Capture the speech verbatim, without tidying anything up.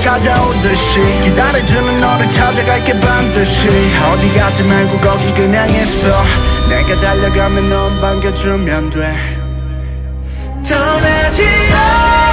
찾아오듯이 기다려주는 너를 찾아갈게 반드시 어디 가지 말고 거기 그냥 있어 내가 달려가면 넌 반겨주면 돼 떠나지 않아